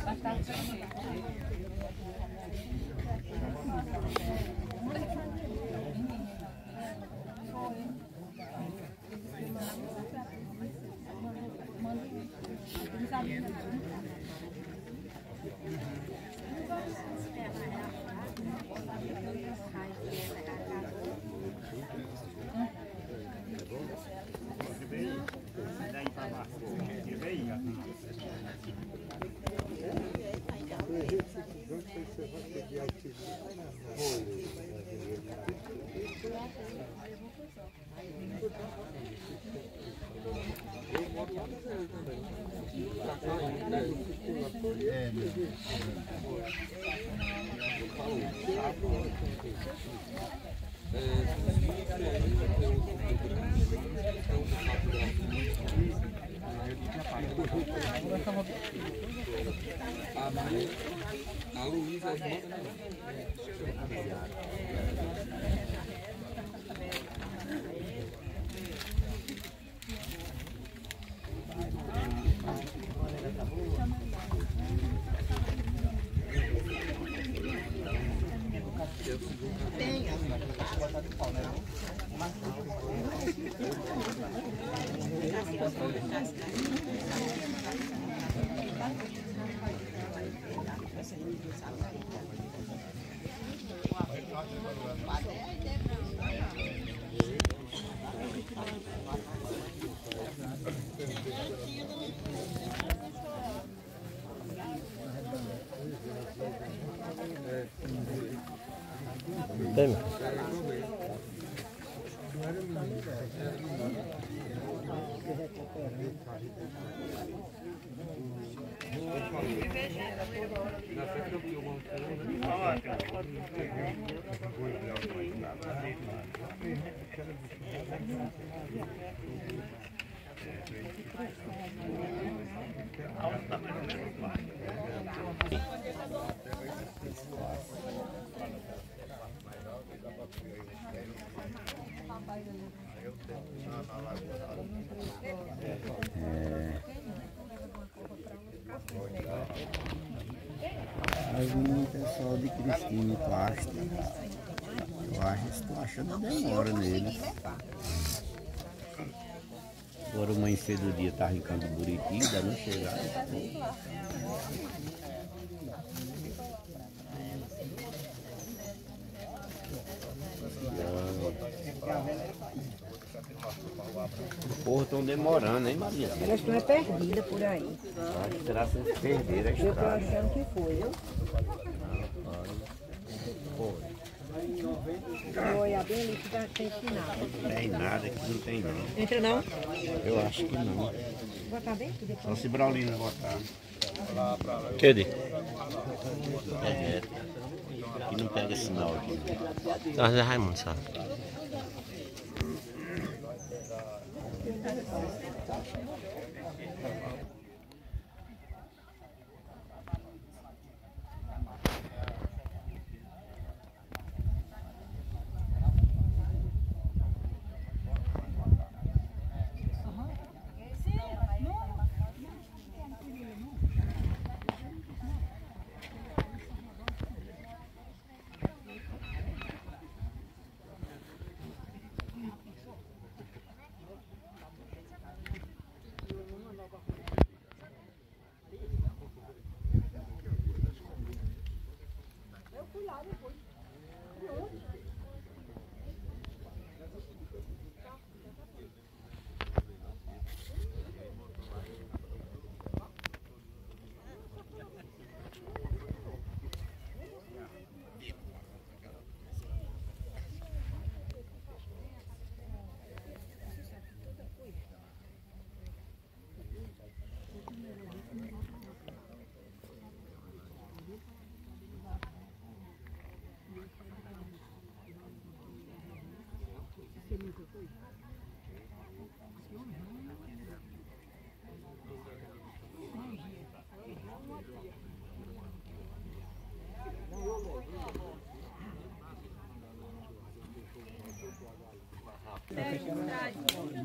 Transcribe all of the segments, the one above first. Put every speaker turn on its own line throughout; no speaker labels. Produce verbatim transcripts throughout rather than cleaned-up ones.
A Luísa
Tem. Mas o pessoal de Cristina Plástico, eu acho que estou achando a demora neles. Agora amanhã cedo do dia tá arrancando Buriti, ainda não chegaram. Porra, estão demorando, hein, Maria?
Elas estão perdidas por aí.
Acho que será que vocês perderam a
Eu tô
estrada.
achando que foi, viu? Vou olhar bem ali que tá sem sinal.
Não tem nada aqui, não tem não.
Entra não?
Eu acho que não.
Vou botar bem aqui depois.
Só se Braulino botar.
Que de?
É reto. Aqui não pega sinal aqui.
Ah, já Raimundo, sabe?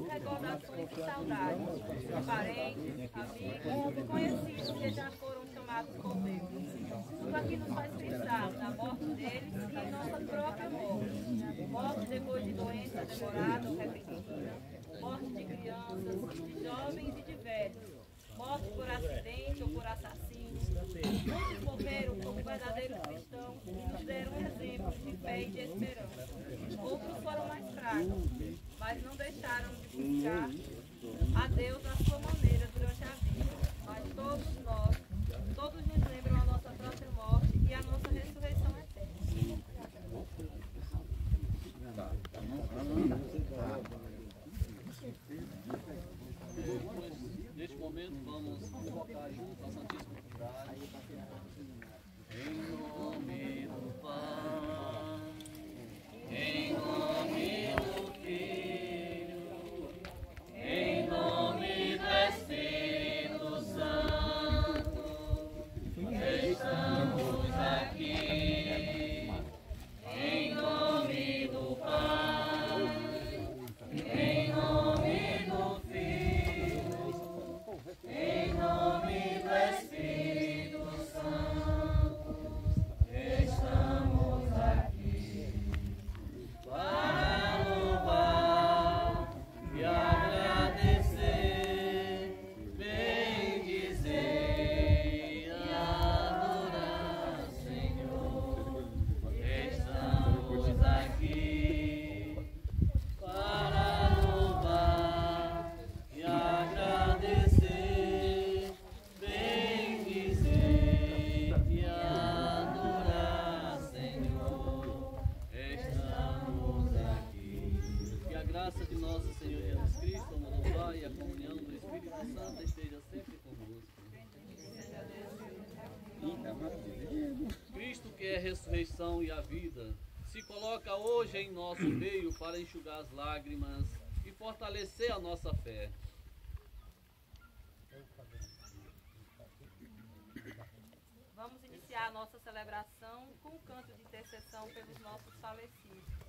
Recordações de saudade, parentes, amigos, conhecidos que já foram chamados
crucificados por Deus. Tudo aqui nos faz pensar na morte deles e em nossa própria morte. Morte depois de doença demorada ou repentina, morte de crianças, de jovens e de velhos, morte por acidente ou por assassínio. Muitos morreram como verdadeiros cristãos e nos deram exemplos de fé e de esperança. Outros foram mais fracos, mas não deixaram de buscar a Deus à sua maneira durante a vida. Mas todos nós, todos nos lembram a nossa própria morte e a nossa ressurreição eterna.
Neste momento vamos invocar juntos ao Santíssimo Sacrário. Em nome do Pai, em nome do Filho, em nome do Espírito Santo, estamos aqui. Em nome do Pai, em nome do Filho, em nome do Espírito Santo, estamos aqui para louvar e agradecer, bendizer e adorar, Senhor. Estamos aqui para louvar e agradecer, bendizer e adorar, Senhor. Estamos aqui. Que a graça de nosso Senhor Jesus Cristo, o amor do Pai e a comunhão do Espírito Santo esteja sempre conosco. Cristo, que é a ressurreição e a vida, se coloca hoje em nosso meio para enxugar as lágrimas e fortalecer a nossa fé.
Vamos iniciar a nossa celebração com um canto de intercessão pelos nossos falecidos.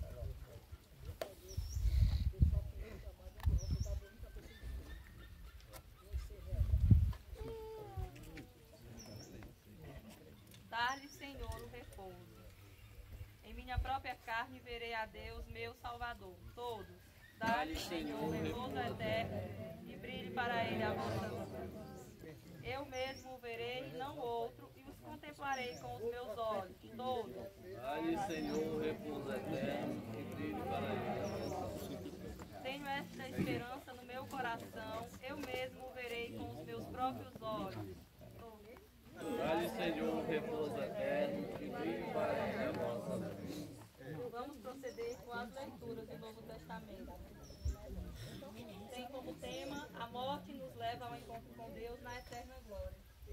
Dar-lhe, Senhor, o repouso. Em minha própria carne verei a Deus, meu Salvador. Todos, dar-lhe, Senhor, o repouso eterno e brilhe para ele a vossa luz. Eu mesmo o verei, não outro, e os contemplarei com os meus olhos. Todos.
Dá-lhe, Senhor, o repouso eterno e brilhe para ele a vossa luz.
Tenho esta esperança no meu coração, eu mesmo o verei com os meus próprios olhos.
Dá-lhe, Senhor, o repouso eterno e brilhe para ele a vossa luz.
Vamos proceder com as leituras do Novo Testamento. Tem como tema: a morte nos leva ao encontro com Deus na eterna glória.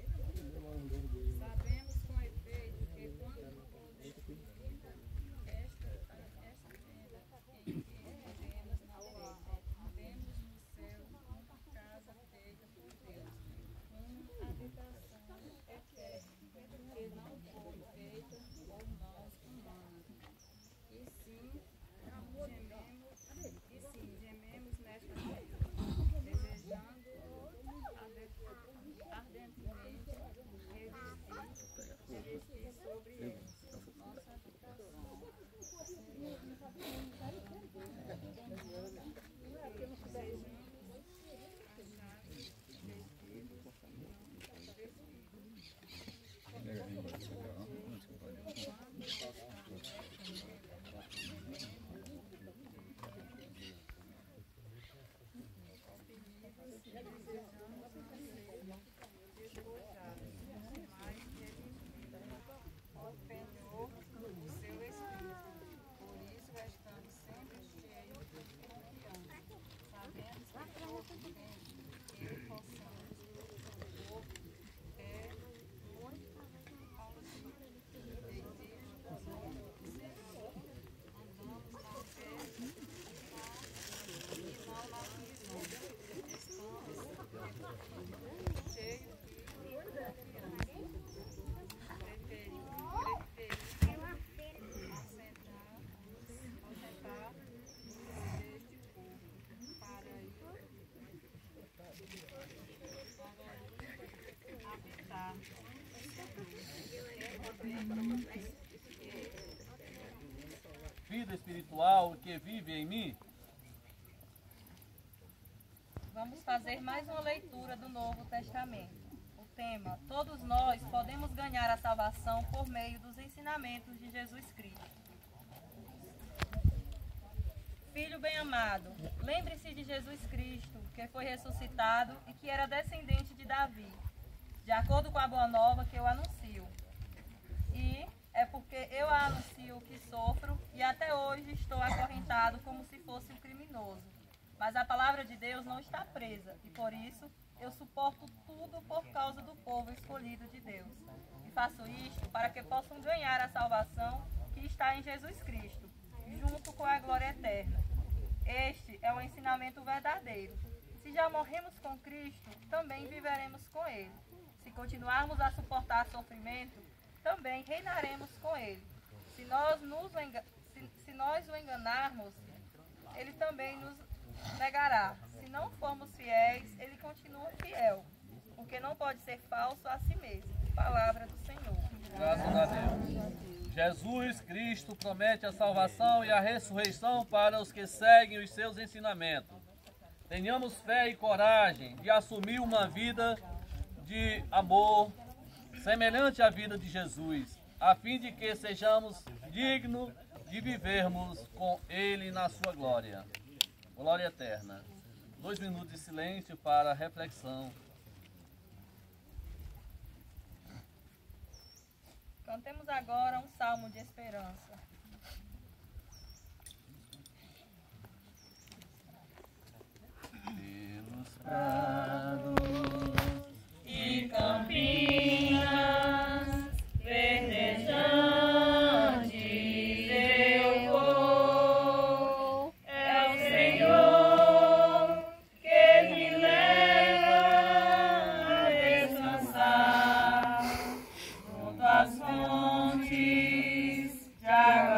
Sabemos com efeito que quando nos despedirmos esta, esta vida em que vivemos na terra, vemos no céu uma casa feita por Deus, uma habitação eterna, que não foi feita por mãos humanas. E sim, gememos, e sim, gememos nesta terra, desejando ardentemente resistir
Vida espiritual que vive em mim.
Vamos fazer mais uma leitura do Novo Testamento. O tema: todos nós podemos ganhar a salvação por meio dos ensinamentos de Jesus Cristo. Filho bem-amado, lembre-se de Jesus Cristo, que foi ressuscitado e que era descendente de Davi, de acordo com a boa nova que eu anuncio. E é porque eu a anuncio que sofro e até hoje estou acorrentado como se fosse um criminoso. Mas a palavra de Deus não está presa e por isso eu suporto tudo por causa do povo escolhido de Deus. E faço isto para que possam ganhar a salvação que está em Jesus Cristo, junto com a glória eterna. Este é o ensinamento verdadeiro. Se já morremos com Cristo, também viveremos com Ele. Se continuarmos a suportar sofrimento, também reinaremos com Ele. Se nós, nos enga- se, se nós o enganarmos, Ele também nos negará. Se não formos fiéis, Ele continua fiel, porque não pode ser falso a si mesmo. Palavra do Senhor.
Graças a Deus. Jesus Cristo promete a salvação e a ressurreição para os que seguem os seus ensinamentos. Tenhamos fé e coragem de assumir uma vida de amor semelhante à vida de Jesus, a fim de que sejamos dignos de vivermos com Ele na sua glória. Glória eterna. Dois minutos de silêncio para reflexão.
Cantemos agora um salmo de esperança.
Pelos prados
E campinas verdejantes eu vou, é o Senhor que me leva a descansar junto às fontes de água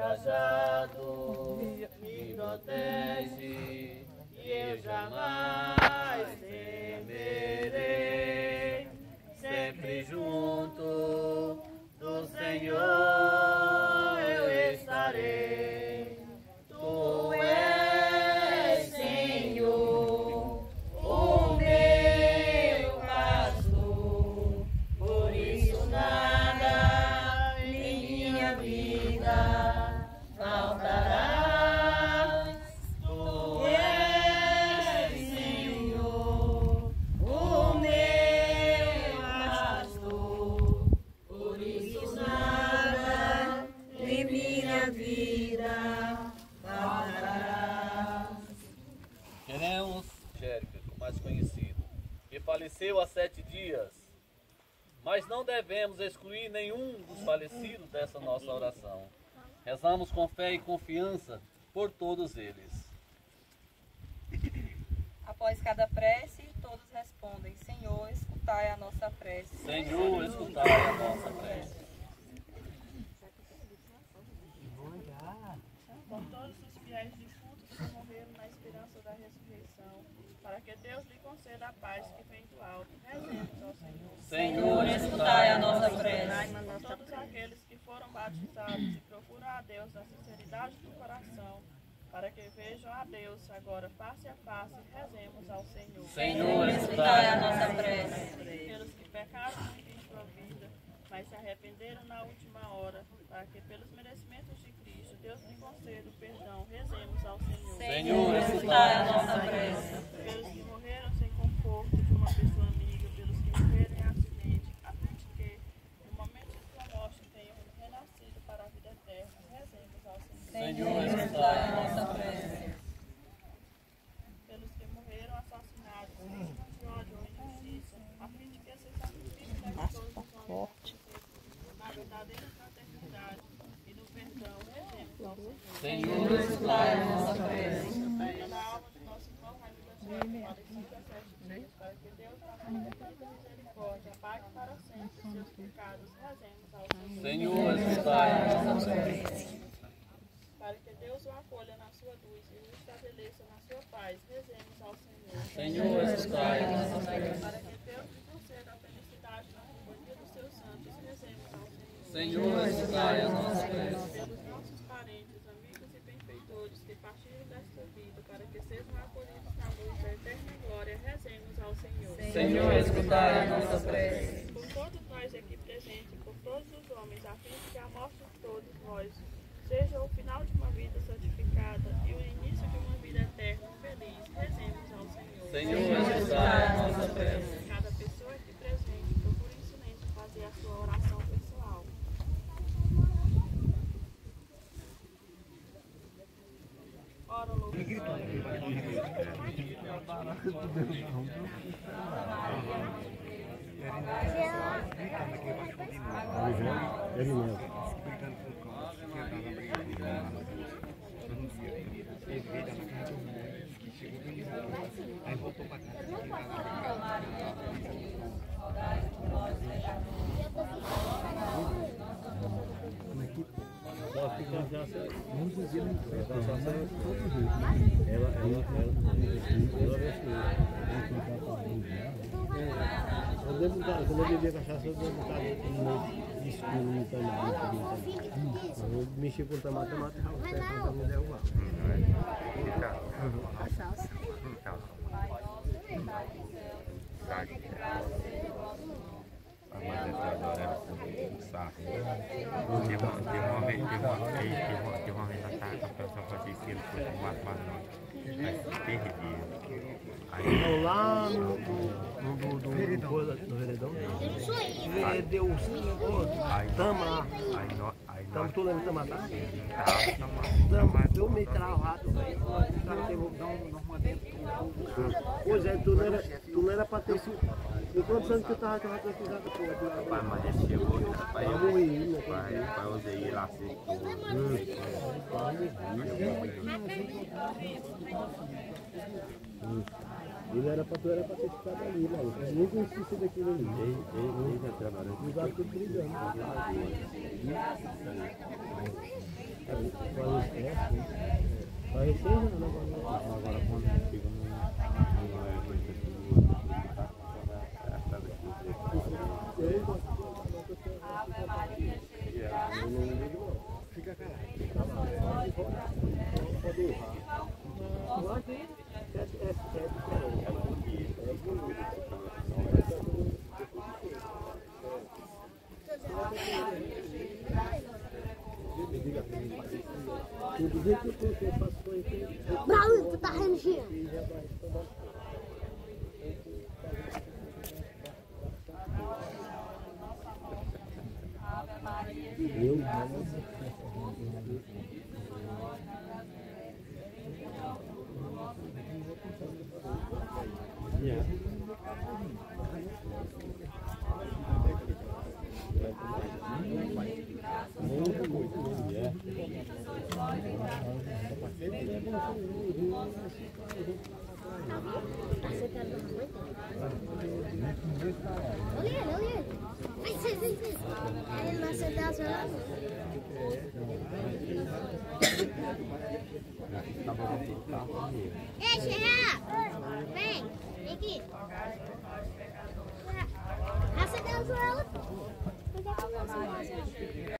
cajado me protege e eu jamais temerei. Sempre junto do Senhor eu estarei. Tu és, Senhor, o meu pastor, por isso nada em minha vida faltará. Tu és, Senhor, o meu pastor, por isso nada em minha vida faltará. Queremos, Jérica, o mais conhecido, que faleceu há sete dias, mas não devemos excluir nenhum dos falecidos dessa nossa oração. Rezamos com fé e confiança por todos eles.
Após cada prece, todos respondem: Senhor, escutai a nossa prece.
Senhor, escutai a nossa prece.
Por todos os fiéis defuntos que morreram na esperança da ressurreição, para que Deus lhe conceda a paz que vem do alto. Rezemos ao Senhor.
Senhor, escutai a nossa prece.
Por todos aqueles que foram batizados e procuram a Deus na sinceridade do coração, para que vejam a Deus agora face a face, rezemos ao Senhor.
Senhor, escutai a nossa prece.
Pelos que pecaram muito em sua vida, mas se arrependeram na última hora, para que pelos merecimentos de Cristo Deus lhe conceda o perdão, rezemos ao Senhor.
Senhor, escutai a nossa prece.
Pelos que morreram sem conforto de uma pessoa amiga, pelos que morreram em acidente, a fim de que, no momento de sua morte, tenham renascido para a vida eterna, rezemos ao Senhor.
Senhor, escutai a nossa prece.
Pelos que morreram assassinados, vítimas de ódio ou injustiça, a fim de que se sacrifique de todos os homens na verdadeira fraternidade e no perdão, rezemos ao Senhor.
Senhor, escutai a nossa prece.
Pela alma do nosso irmão Raimundo Santos, falecido há sete dias, para que Deus, na sua infinita misericórdia, apague para sempre os seus pecados, rezemos ao Senhor.
Senhor, escutai a nossa prece.
Para que Deus o acolha na sua luz e o estabeleça na sua paz, rezemos ao Senhor.
Senhor, escutai a nossa prece.
Para que Deus lhe conceda a felicidade na companhia dos seus santos, rezemos ao Senhor.
Senhor, escutai a nossa prece.
Pelos nossos parentes, amigos e benfeitores que partiram desta vida, para que sejam acolhidos na luz da eterna glória, rezemos ao Senhor.
Senhor, escutai a nossa prece.
Por todos nós aqui presentes, por todos os homens, a fim de que a morte de todos nós seja o final de uma vida santificada e o início de uma vida eterna feliz, rezemos ao Senhor.
Senhor, escutai a nossa prece.
Cada pessoa aqui presente procure em silêncio fazer a sua oração pessoal. Ora, louco.
Aí voltou pra casa.
Ela, ela, ela, eu devo estar, quando eu bebia cachaça, eu devo estar no escuro, no tomate. Eu mexi com tomate, tomate, o pé para me derrubar.
Cachaça. A mãe dessa agora era um saco. Teve uma, teve uma vez, teve uma vez, teve uma, teve uma vez a pessoa fazia aquilo, foi com quatro banana. Aí perdi. Aí
Lá no, no, do, do, do, coisa, do veredão, deu uns tama,
aí nós, aí
tamo
nós,
tu lembra de tama, tá?
tá,
Tama, deu meio travado, velho. Pois é, tu não era, tu não era pra ter sido. E quantos anos que eu tava tava precisando da porra?
pai, mas ele chegou, pai,
Pra morrer, né?
pai, pai, eu usei lá, assim,
Ele era pra tu, era pra ter ficado ali, mano. Eu nem conhecia isso daquilo ali. Ele, ele, ele tá trabalhando. Os atos tudo brigando. Aí seja, não
Agora quando chega no não é coisa que tá
Ave Maria, cheia.
fica calado.
Bravo, tu tá rendendo.
Eu
Olha ele, olha ele. Vem, vem, vem, vem. Ele não acertar as velas. Ei, Xerra! Vem, vem aqui. Acertar as velas. Onde é que você vai acertar?